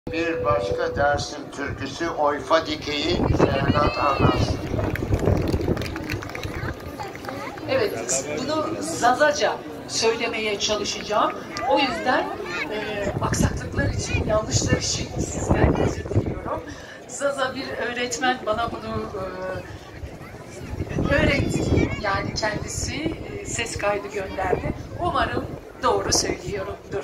Bir başka dersin türküsü Oyfa Dike'yi Serhat anlatsın. Evet, bunu Zazaca söylemeye çalışacağım. O yüzden aksaklıklar için, yanlışlar için sizden özür diliyorum. Zaza bir öğretmen bana bunu öğretti. Yani kendisi ses kaydı gönderdi. Umarım doğru söylüyorumdur.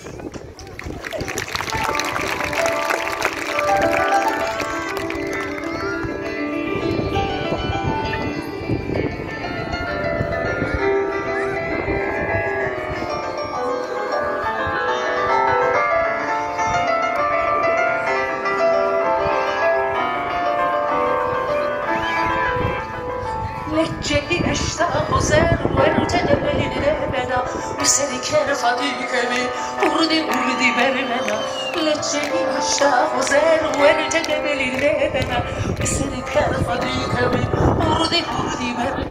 Leggeri اشتاق زر ورجد بین بنا بسری کرفا دیگمی بردی برمنا leggeri اشتاق زر ورجد بین بنا بسری کرفا دیگمی بردی برمنا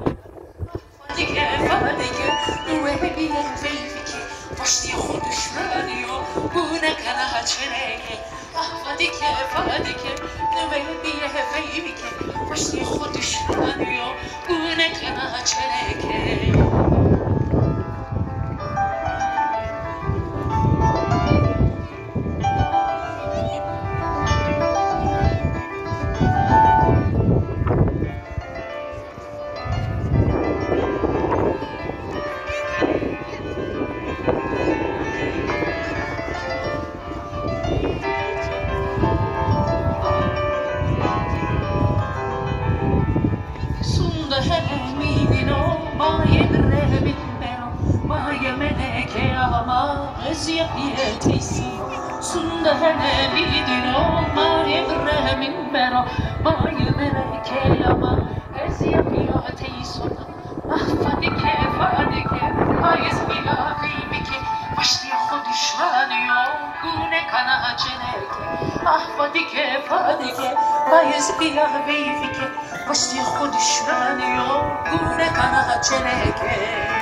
فادیگه نوهیه فیفیکی پشتی خود دشمنیو بونه کنه چنگه فادیگه نوهیه فیفیکی پشتی خود دشمنیو بونه کنه چنگه Sunda hene bidino mari bremin bero mari meleke ama ez yapıyor teyson fadike ayız bila filmiki başlıyor düşmanıyor gune kana çeneke fadike ayız bila filmiki başlıyor düşmanıyor gune kana çeneke